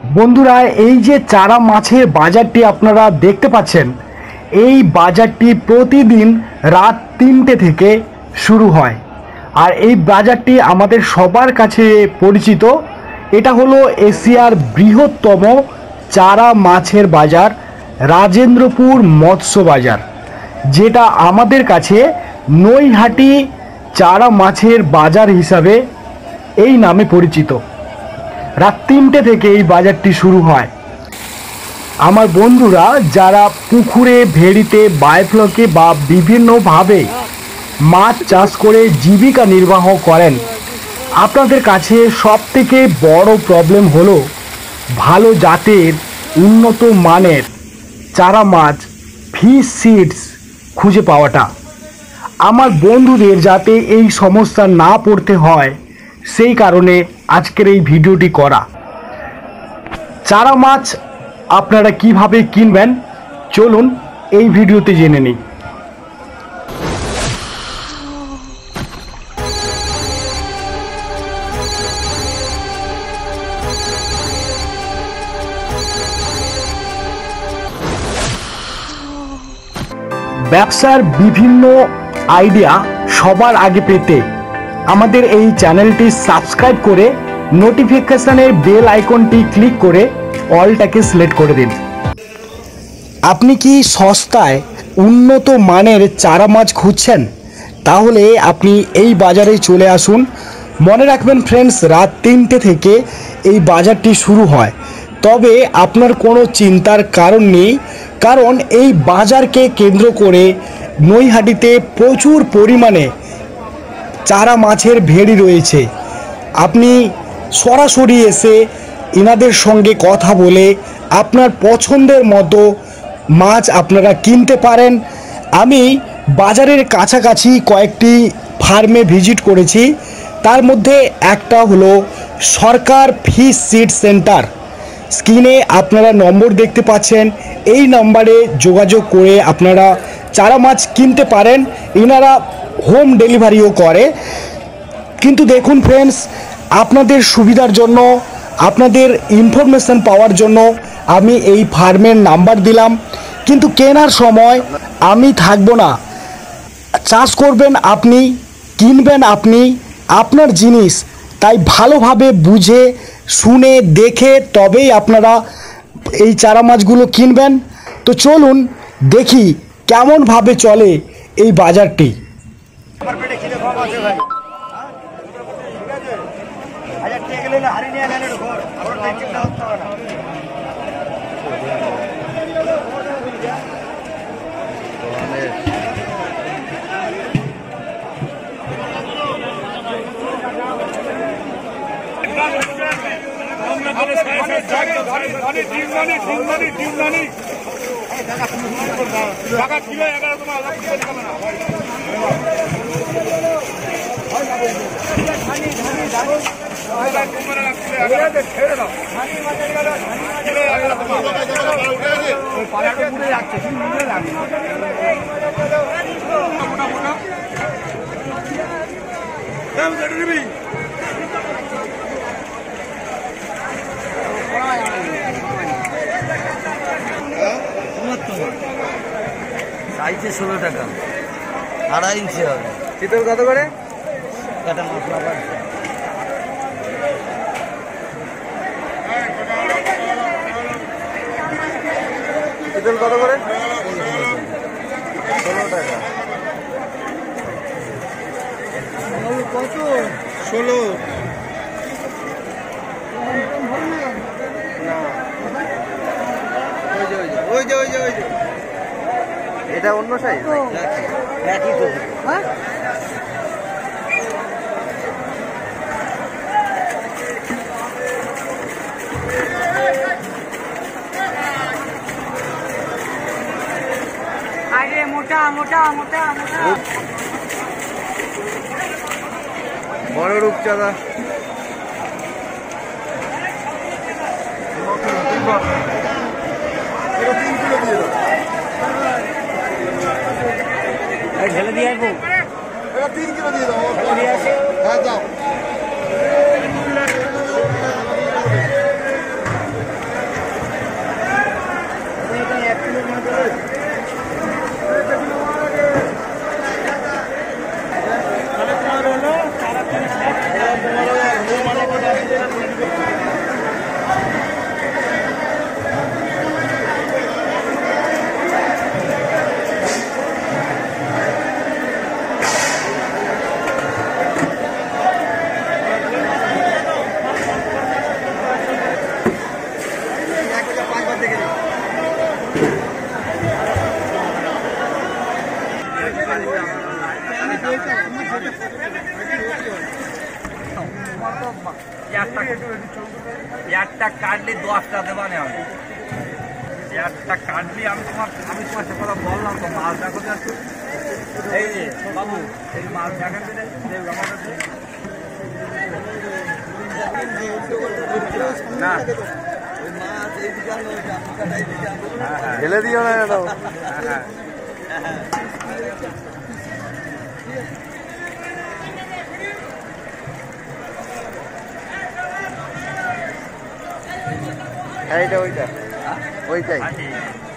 বন্ধুরা, এই যে চারা মাছের বাজারটি আপনারা দেখতে পাচ্ছেন, এই বাজারটি প্রতিদিন রাত 3টে থেকে শুরু হয়। আর এই বাজারটি আমাদের সবার কাছে পরিচিত। এটা হলো এশিয়ার বৃহত্তম চারা মাছের বাজার, রাজেন্দ্রপুর মৎস্য বাজার, যেটা আমাদের কাছে নৈহাটি চারা মাছের বাজার হিসাবে এই নামে পরিচিত। রাত 3টে থেকে এই বাজারটি শুরু হয়। আমার বন্ধুরা যারা পুকুরে, ভেড়িতে, বায়োফ্লকে বা বিভিন্নভাবে মাছ চাষ করে জীবিকা নির্বাহ করেন, আপনাদের কাছে সবথেকে বড় প্রবলেম হলো ভালো জাতের উন্নত মানের চারা মাছ, ফিশ সিডস খুঁজে পাওয়াটা। আমার বন্ধুদের যাতে এই সমস্যা না পড়তে হয়, সেই কারণে আজকের এই ভিডিওটি করা। চারা মাছ আপনারা কিভাবে কিনবেন, চলুন এই ভিডিওতে জেনে নিই। ব্যবসার বিভিন্ন আইডিয়া সবার আগে পেতে আমাদের এই চ্যানেলটি সাবস্ক্রাইব করে নোটিফিকেশনের বেল আইকনটি ক্লিক করে অলটাকে সিলেক্ট করে দিন। আপনি কি সস্তায় উন্নত মানের চারা মাছ খুঁজছেন? তাহলে আপনি এই বাজারে চলে আসুন। মনে রাখবেন ফ্রেন্ডস, রাত 3টে থেকে এই বাজারটি শুরু হয়। তবে আপনার কোনো চিন্তার কারণ নেই, কারণ এই বাজারকে কেন্দ্র করে নৈহাটিতে প্রচুর পরিমাণে চারা মাছের ভেড়ি রয়েছে। আপনি সরাসরি এসে এনাদের সঙ্গে কথা বলে আপনার পছন্দের মতো মাছ আপনারা কিনতে পারেন। আমি বাজারের কাছাকাছি কয়েকটি ফার্মে ভিজিট করেছি, তার মধ্যে একটা হলো সরকার ফিশ সিড সেন্টার। স্ক্রিনে আপনারা নম্বর দেখতে পাচ্ছেন, এই নম্বরে যোগাযোগ করে আপনারা চারা মাছ কিনতে পারেন। এনারা হোম ডেলিভারিও করে। কিন্তু দেখুন ফ্রেন্ডস, আপনাদের সুবিধার জন্য, আপনাদের ইনফরমেশন পাওয়ার জন্য আমি এই ফার্মের নাম্বার দিলাম, কিন্তু কেনার সময় আমি থাকবো না। চাষ করবেন আপনি, কিনবেন আপনি, আপনার জিনিস, তাই ভালোভাবে বুঝে শুনে দেখে তবেই আপনারা এই চারা মাছগুলো কিনবেন। তো চলুন দেখি কেমনভাবে চলে এই বাজারটি। সাইজে 16 টাকা, 2.5 ইঞ্চি হবে। চিতল কত করে? কাটা মশলা পাচ্ছে। চিতল কত করে? 16 টাকা। কত? 16। ওই যে এটা অন্য সাইজ, একই তো। হ্যাঁ, আরে মোটা মোটা মোটা মোটা বড় রূপচাঁদা। ঢেলে দিয়ে আসবো, 3 কিলো দিয়ে দাও। হ্যাঁ দাও। একটা কাটলি 10টা দেবা নেওয়া একটা কাটলি আমি তোমার সাথে কথা বললাম তো মাছ দেখো তো এই যে বাবু এই মাছ দেখেন না ঢেলে দিও না ম্যাডাম। এইটা ওইটাই।